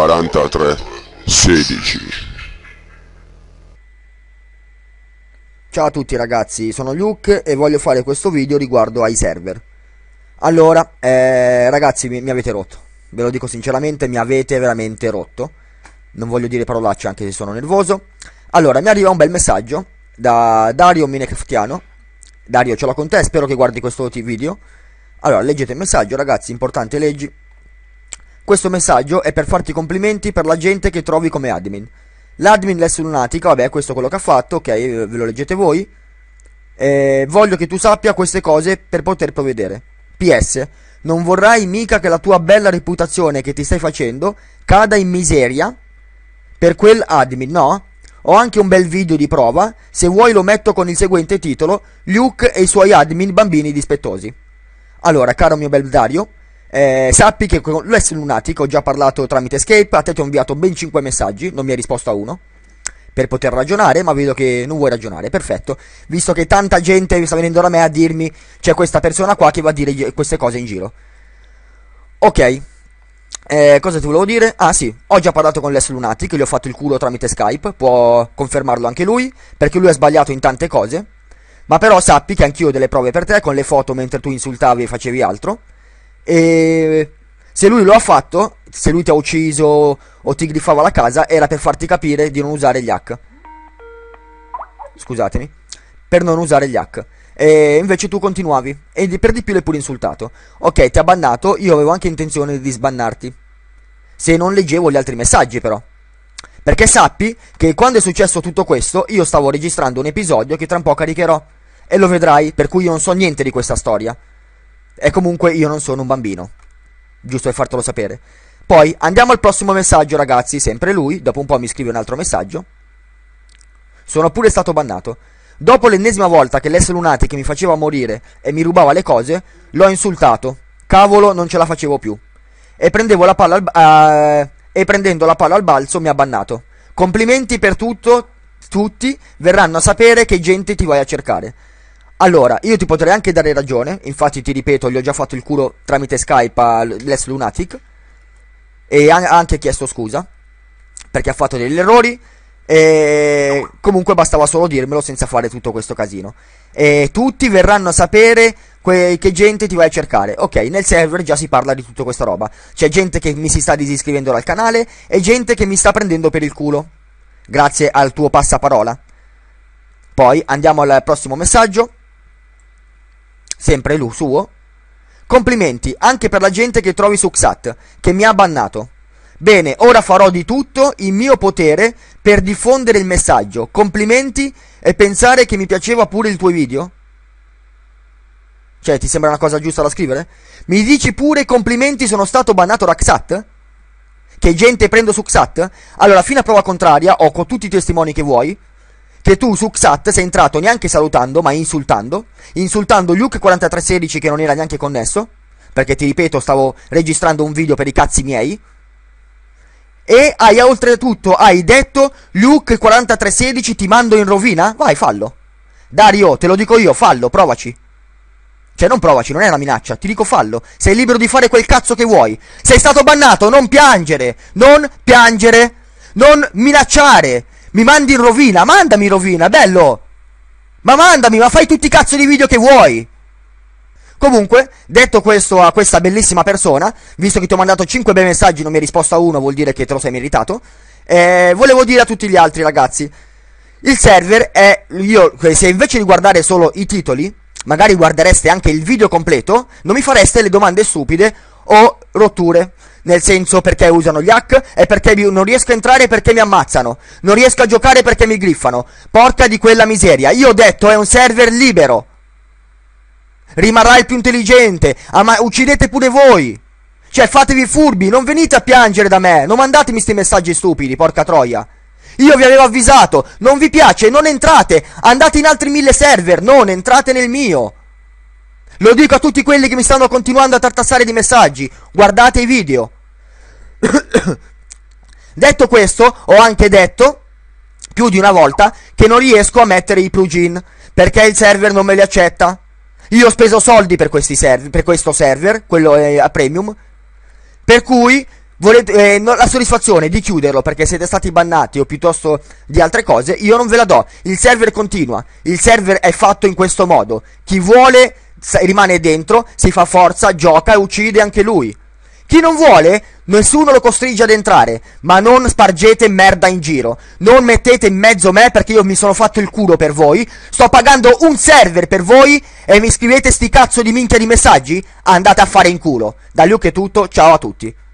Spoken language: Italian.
4316. Ciao a tutti ragazzi, sono Luke e voglio fare questo video riguardo ai server. Allora, ragazzi, mi avete rotto. Ve lo dico sinceramente, mi avete veramente rotto. Non voglio dire parolacce anche se sono nervoso. Allora, mi arriva un bel messaggio da Dario Minecraftiano. Dario, ce l'ho con te, spero che guardi questo video. Allora, leggete il messaggio, ragazzi, importante, leggi. Questo messaggio è per farti complimenti per la gente che trovi come admin. L'admin Less Lunatica, vabbè, questo è quello che ha fatto, ok, ve lo leggete voi. Voglio che tu sappia queste cose per poter provvedere. PS, non vorrai mica che la tua bella reputazione che ti stai facendo cada in miseria per quel admin, no? Ho anche un bel video di prova, se vuoi lo metto con il seguente titolo: Luke e i suoi admin bambini dispettosi. Allora, caro mio bel Dario, sappi che con Less Lunatic ho già parlato tramite Skype, a te ti ho inviato ben 5 messaggi, non mi hai risposto a uno, per poter ragionare, ma vedo che non vuoi ragionare, perfetto, visto che tanta gente sta venendo da me a dirmi c'è questa persona qua che va a dire queste cose in giro. Ok, cosa ti volevo dire? Ah sì, ho già parlato con Less Lunatic, gli ho fatto il culo tramite Skype, può confermarlo anche lui, perché lui ha sbagliato in tante cose, ma però sappi che anch'io ho delle prove per te, con le foto mentre tu insultavi e facevi altro. E se lui lo ha fatto, se lui ti ha ucciso o ti grifava la casa, era per farti capire di non usare gli hack. Scusatemi, per non usare gli hack. E invece tu continuavi e per di più l'hai pure insultato. Ok, ti ha bannato, io avevo anche intenzione di sbannarti se non leggevo gli altri messaggi, però. Perché sappi che quando è successo tutto questo io stavo registrando un episodio che tra un po' caricherò e lo vedrai, per cui io non so niente di questa storia. E comunque io non sono un bambino, giusto per fartelo sapere. Poi andiamo al prossimo messaggio, ragazzi. Sempre lui, dopo un po' mi scrive un altro messaggio. Sono pure stato bannato. Dopo l'ennesima volta che Less Lunatic mi faceva morire e mi rubava le cose, l'ho insultato. Cavolo, non ce la facevo più. E prendendo la palla al balzo mi ha bannato. Complimenti per tutto. Tutti verranno a sapere che gente ti vai a cercare. Allora, io ti potrei anche dare ragione, infatti ti ripeto, gli ho già fatto il culo tramite Skype a Less Lunatic e ha anche chiesto scusa perché ha fatto degli errori e comunque bastava solo dirmelo senza fare tutto questo casino. E tutti verranno a sapere che gente ti vai a cercare. Ok, nel server già si parla di tutta questa roba. C'è gente che mi si sta disiscrivendo dal canale e gente che mi sta prendendo per il culo grazie al tuo passaparola. Poi andiamo al prossimo messaggio. Sempre lui suo. Complimenti anche per la gente che trovi su Xat, che mi ha bannato. Bene, ora farò di tutto in mio potere per diffondere il messaggio. Complimenti e pensare che mi piaceva pure il tuo video? Cioè, ti sembra una cosa giusta da scrivere? Mi dici pure complimenti, sono stato bannato da Xat? Che gente prendo su Xat? Allora, fino a prova contraria, ho con tutti i testimoni che vuoi, che tu su Xat sei entrato neanche salutando, ma insultando Luke 4316 che non era neanche connesso, perché ti ripeto, stavo registrando un video per i cazzi miei, e hai oltretutto hai detto Luke 4316 ti mando in rovina? Vai, fallo. Dario, te lo dico io, fallo, provaci. Cioè, non provaci, non è una minaccia, ti dico fallo. Sei libero di fare quel cazzo che vuoi. Sei stato bannato, non piangere, non minacciare. Mi mandi in rovina, mandami in rovina, bello! Ma mandami, ma fai tutti i cazzo di video che vuoi! Comunque, detto questo a questa bellissima persona, visto che ti ho mandato 5 bei messaggi, non mi hai risposto a uno, vuol dire che te lo sei meritato, volevo dire a tutti gli altri, ragazzi, il server è... se invece di guardare solo i titoli, magari guardereste anche il video completo, non mi fareste le domande stupide o rotture. Nel senso, perché usano gli hack e perché non riesco a entrare perché mi ammazzano. Non riesco a giocare perché mi griffano. Porca di quella miseria. Io ho detto è un server libero. Rimarrà il più intelligente. Ma uccidete pure voi. Cioè, fatevi furbi, non venite a piangere da me. Non mandatemi sti messaggi stupidi, porca troia. Io vi avevo avvisato. Non vi piace, non entrate. Andate in altri 1000 server, non entrate nel mio. Lo dico a tutti quelli che mi stanno continuando a tartassare di messaggi. Guardate i video. Detto questo, ho anche detto più di una volta che non riesco a mettere i plugin perché il server non me li accetta. Io ho speso soldi per questi server, per questo server, quello è a premium, per cui Volete, la soddisfazione di chiuderlo perché siete stati bannati o piuttosto di altre cose, io non ve la do. Il server continua, il server è fatto in questo modo. Chi vuole rimane dentro, si fa forza, gioca e uccide anche lui. Chi non vuole, nessuno lo costringe ad entrare, ma non spargete merda in giro. Non mettete in mezzo me perché io mi sono fatto il culo per voi, sto pagando un server per voi e mi scrivete sti cazzo di minchia di messaggi? Andate a fare in culo. Da Luke è tutto, ciao a tutti.